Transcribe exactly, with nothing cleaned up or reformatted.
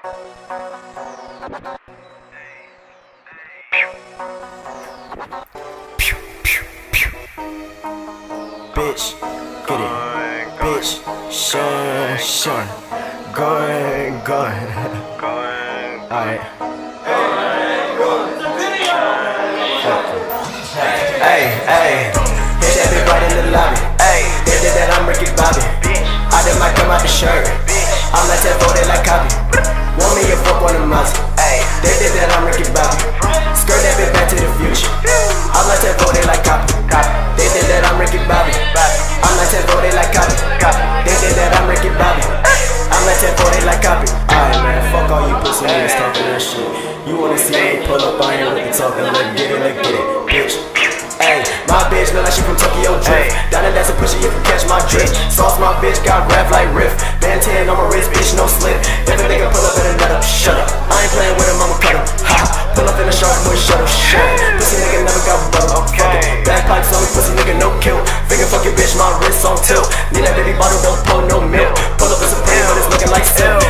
Bitch, get it. Bitch, shun, shun. Going, going. Alright. Hey, hey. Hit that bitch right in the lobby. Hey, they did that, I'm Ricky Bobby. I did my come out the shirt. I'm like that voted like copy. Want me a fuck on the mouse. Hey, they did that, I'm Ricky Bobby. Skirt that bitch back to the future. I'm like that voted like copy. They did that, I'm Ricky Bobby. I'm like that voted like copy. They did that, I'm Ricky Bobby. I'm like that voted like copy. Alright man, fuck all you pussy niggas talking that shit. You wanna see me pull up, I ain't really talking. Let's get it, let's get it, bitch. Ay, my bitch look like she from Tokyo Drift. Down and that's a pusher, you can catch my drift. Sauce my bitch, got rap like Riff. Band ten on my wrist, bitch, no slip. If a nigga pull up in a nut up, shut up. I ain't playing with him, I'ma cut him. Ha, pull up in a shark, boy, shut up, shut up. Pussy nigga never got butter, I'm fucking. Backpipes on me, pussy nigga, no kill. Finger fuck your bitch, my wrist on tilt. Need that baby bottle, don't pour no milk. Pull up in Supreme, but it's looking like silk.